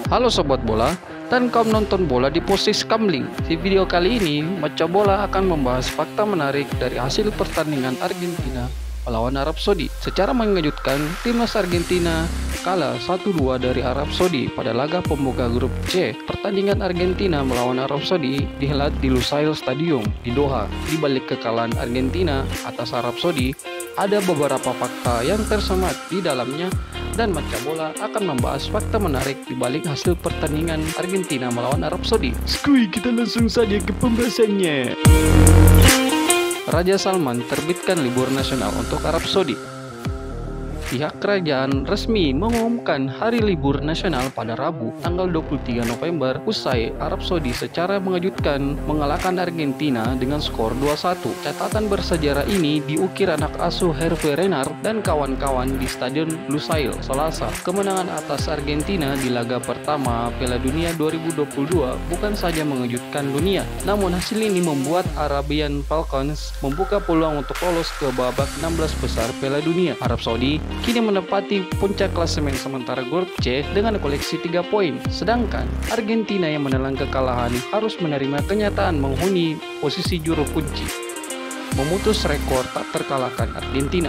Halo Sobat Bola dan kaum nonton bola di posisi Kamling. Di video kali ini, Maca Bola akan membahas fakta menarik dari hasil pertandingan Argentina melawan Arab Saudi. Secara mengejutkan, timnas Argentina kalah 1-2 dari Arab Saudi pada laga pembuka grup C. Pertandingan Argentina melawan Arab Saudi dihelat di Lusail Stadium di Doha. Di balik kekalahan Argentina atas Arab Saudi, ada beberapa fakta yang tersemat di dalamnya dan Maca Bola akan membahas fakta menarik di balik hasil pertandingan Argentina melawan Arab Saudi. Skuy, kita langsung saja ke pembahasannya. Raja Salman terbitkan libur nasional untuk Arab Saudi. Pihak kerajaan resmi mengumumkan hari libur nasional pada Rabu, tanggal 23 November, usai Arab Saudi secara mengejutkan mengalahkan Argentina dengan skor 2-1. Catatan bersejarah ini diukir anak asuh Hervé Renard dan kawan-kawan di Stadion Lusail, Selasa. Kemenangan atas Argentina di laga pertama Piala Dunia 2022 bukan saja mengejutkan dunia, namun hasil ini membuat Arabian Falcons membuka peluang untuk lolos ke babak 16 besar Piala Dunia. Arab Saudi kini menempati puncak klasemen sementara grup C dengan koleksi 3 poin. Sedangkan Argentina yang menelan kekalahan harus menerima kenyataan menghuni posisi juru kunci, memutus rekor tak terkalahkan Argentina.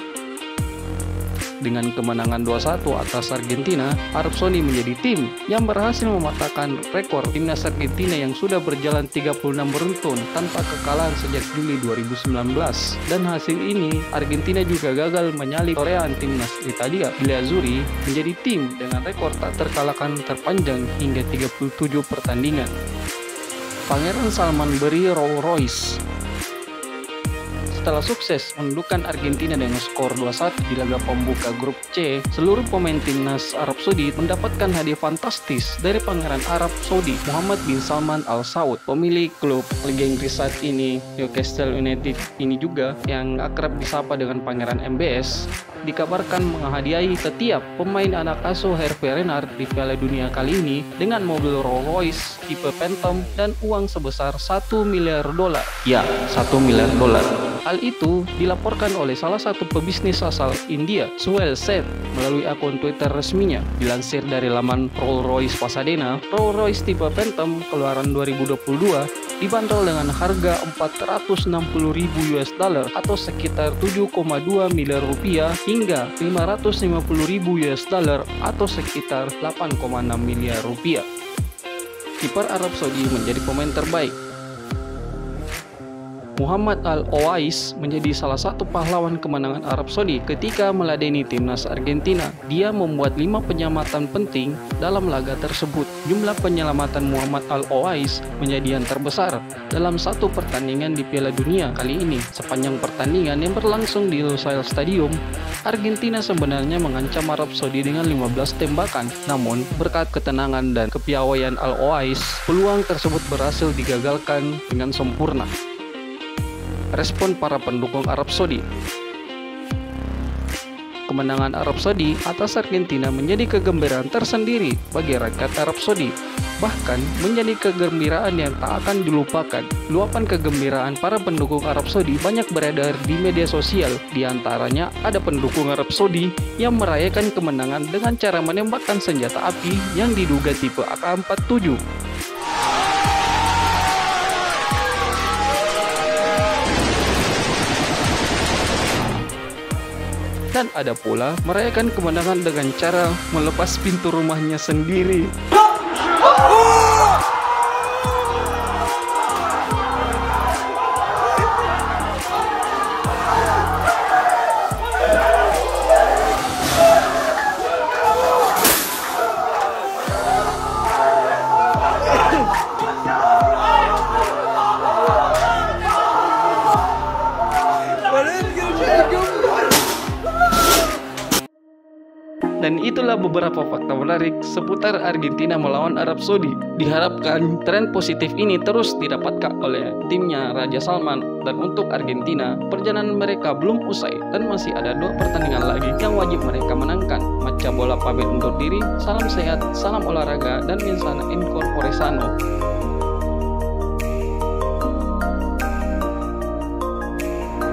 Dengan kemenangan 2-1 atas Argentina, Arab Saudi menjadi tim yang berhasil mematahkan rekor timnas Argentina yang sudah berjalan 36 beruntun tanpa kekalahan sejak Juli 2019. Dan hasil ini, Argentina juga gagal menyalip torehan timnas Italia Nerazzurri menjadi tim dengan rekor tak terkalahkan terpanjang hingga 37 pertandingan. Pangeran Salman beri Rolls Royce. Setelah sukses menundukkan Argentina dengan skor 2-1 di laga pembuka grup C, seluruh pemain timnas Arab Saudi mendapatkan hadiah fantastis dari Pangeran Arab Saudi Muhammad bin Salman Al Saud. Pemilik klub Liga Inggris saat ini, Newcastle United ini juga, yang akrab disapa dengan Pangeran MBS, dikabarkan menghadiahi setiap pemain anak asuh Hervé Renard di Piala Dunia kali ini dengan mobil Rolls Royce tipe Phantom dan uang sebesar $1 miliar. Ya, $1 miliar. Hal itu dilaporkan oleh salah satu pebisnis asal India, Suhail Seth, melalui akun Twitter resminya. Dilansir dari laman Rolls Royce Pasadena, Rolls Royce tipe Phantom keluaran 2022 dibanderol dengan harga $460.000 atau sekitar 7,2 miliar rupiah hingga $550.000 atau sekitar 8,6 miliar rupiah. Kiper Arab Saudi menjadi pemain terbaik. Muhammad Al-Owais menjadi salah satu pahlawan kemenangan Arab Saudi ketika meladeni timnas Argentina. Dia membuat 5 penyelamatan penting dalam laga tersebut. Jumlah penyelamatan Muhammad Al-Owais menjadi yang terbesar dalam satu pertandingan di Piala Dunia kali ini. Sepanjang pertandingan yang berlangsung di Lusail Stadium, Argentina sebenarnya mengancam Arab Saudi dengan 15 tembakan. Namun, berkat ketenangan dan kepiawaian Al-Owais, peluang tersebut berhasil digagalkan dengan sempurna. Respon para pendukung Arab Saudi. Kemenangan Arab Saudi atas Argentina menjadi kegembiraan tersendiri bagi rakyat Arab Saudi, bahkan menjadi kegembiraan yang tak akan dilupakan. Luapan kegembiraan para pendukung Arab Saudi banyak beredar di media sosial. Di antaranya ada pendukung Arab Saudi yang merayakan kemenangan dengan cara menembakkan senjata api yang diduga tipe AK-47. Dan ada pula merayakan kemenangan dengan cara melepas pintu rumahnya sendiri. Dan itulah beberapa fakta menarik seputar Argentina melawan Arab Saudi. Diharapkan tren positif ini terus didapatkan oleh timnya Raja Salman. Dan untuk Argentina, perjalanan mereka belum usai dan masih ada 2 pertandingan lagi yang wajib mereka menangkan. Maca Bola pamit undur diri, salam sehat, salam olahraga, dan insana in corpore sano.